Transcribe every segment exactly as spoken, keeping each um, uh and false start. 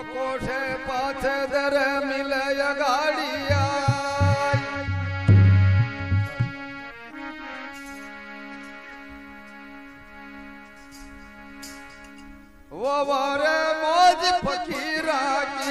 कोठे पाथे दर मिले गाड़िया वो वारे मौज फकीरा की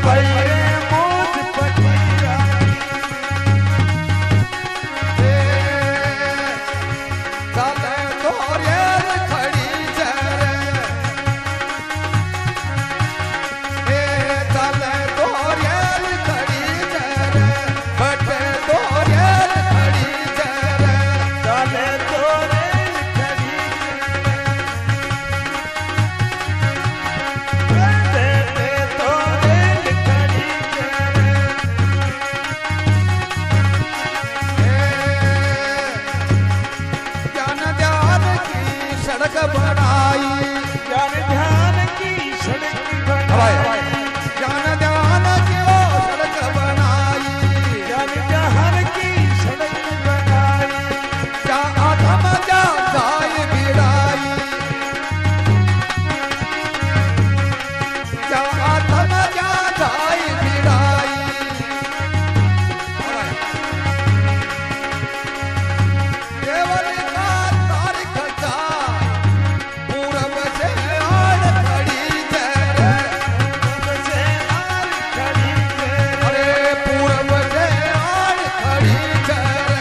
भाई रे मोज फकीरा चले तो रेल खड़ी चले ए चले तो रेल खड़ी चले बटे तो रेल खड़ी चले चले तो रेल खड़ी चले तो रेल खड़ी ज्ञान ध्यान की सड़क बनाई ज्ञान ध्यान की सड़क बनाई ज्ञान ध्यान की वो सड़क बनाई ज्ञान ध्यान की सड़क बनाई क्या आत्म जा जाय बिड़ाई क्या आत्म जा जाय बिड़ाई केवल का तारीख चा पूरब से आड़ खड़ी जरे से आर खड़ी अरे पूरब से आड़ खड़ी जरे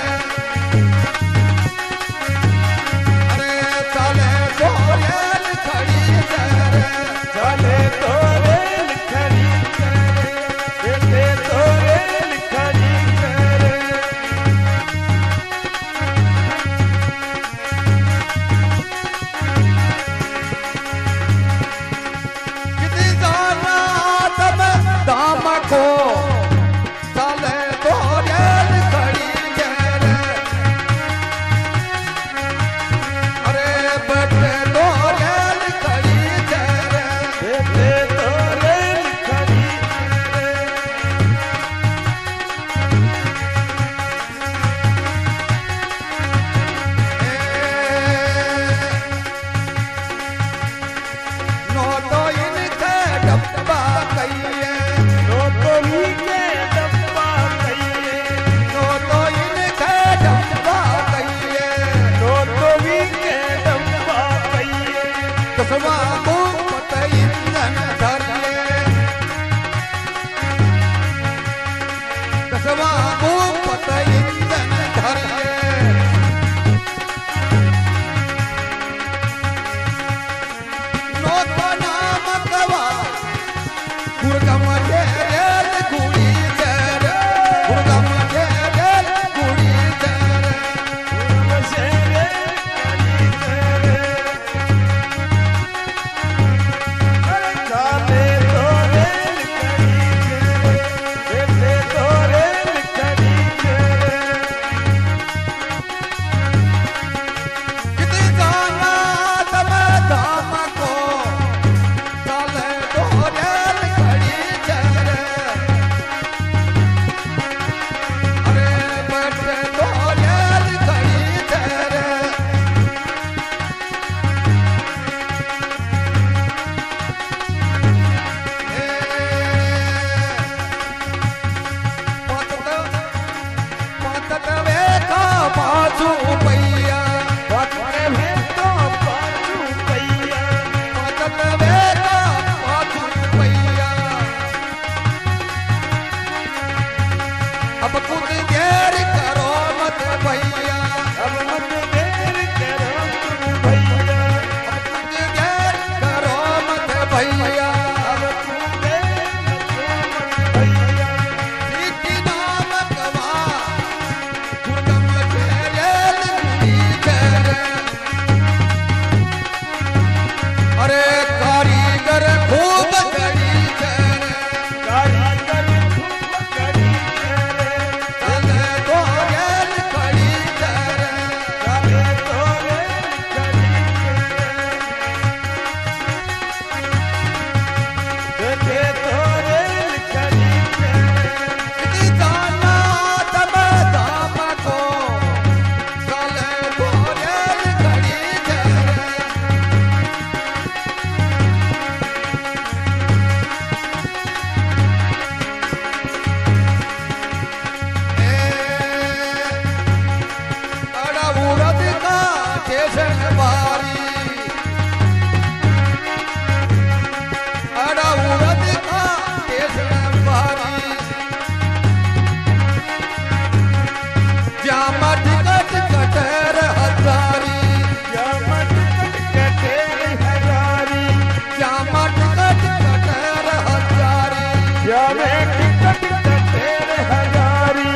अरे चले तो रेल खड़ी जरे चले तो रेल खड़ी चले तो रेल खड़ी चले कितनी जाना तब दाम को चले तो रेल खड़ी जरे अरे बटे तो रेल खड़ी जरे चले तो रेल खड़ी नो तो इनके डब्बा कहिए नो तो ही के डब्बा कहिए नो तो इनके डब्बा कहिए नो तो ही के डब्बा कहिए कसवा मुफ्त ईंधन धरिए कसवा मुफ्त ईंधन धरिए नो तो नाम कवा गुरगम के रेल गुड़ी जरे गुरगम के रेल गुड़ी जरे से रेल खड़ी चले चले तो रेल खड़ी चले तो रेल खड़ी चले कितनी जाना तब दाम को चले तो रेल खड़ी चले अरे बटे तो रेल खड़ी चले पतत वेखा बाजू पैया पत्ते में तो पाछू पैया पतत वेखा बाजू पैया अब कुछ देर करो मत भैया अब मत देर करो तुम भैया अब कुछ देर करो मत भैया अब तुम देर मत भैया सीटी नाम कवा गुरगम के रेल गुड़ी जरे अरे कारीगर खूब कड़ी जरे कारीगर खूब कड़ी चले श्यामे टिकट तेरे हजारी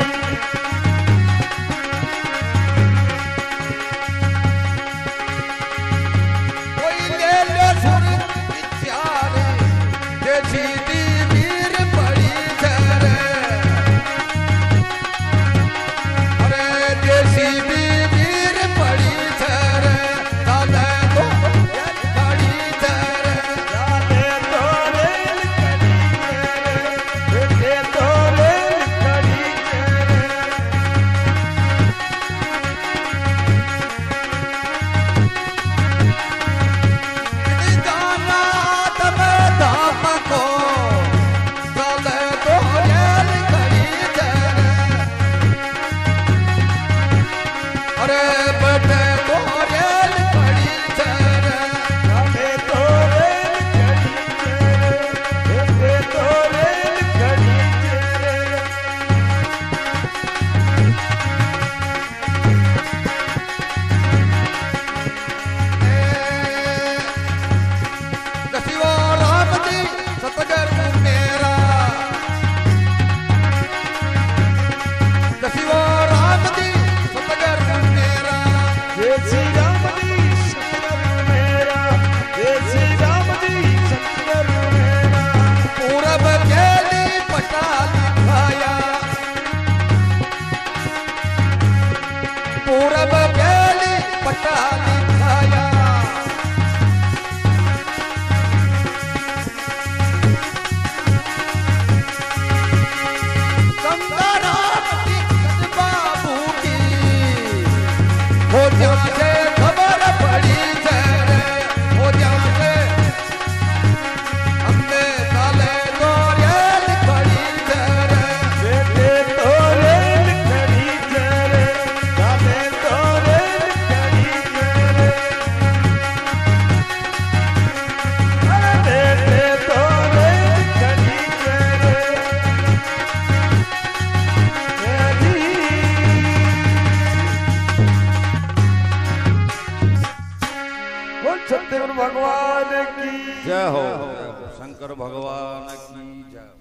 कोई ले लो सुर विचार देसी दी वीर पड़ी जरे अरे देसी दी वीर पड़ी जरे दादा तो पड़ी जरे जाने तो रेल कड़ी तेरे तो रेल कड़ी जाना तब धाम को दादा तो रेल खड़ी जरे अरे बटे तो रेल खड़ी जरे जाने तो रेल कड़ी तेरे तो रेल कड़ी दसियो राम जी सतगुरु मेरा दसियो राम जी सतगुरु मेरा जय श्री राम जी सतगुरु मेरा जय श्री राम जी सतगुरु मेरा पूरब केली पटा लिखाया पूरब केली पटा लिखाया गंगाराम की बाबू की हो जाके खबर पड़ी जरे हो जाके हमने डाले तो रेल पड़ी जरे बेटे तो रेल खड़ी जरे जाने तो रेल खड़ी जरे अरे बेटे तो रेल खड़ी जरे बोल सत्यगुरु भगवान की जय हो शंकर भगवान की जय।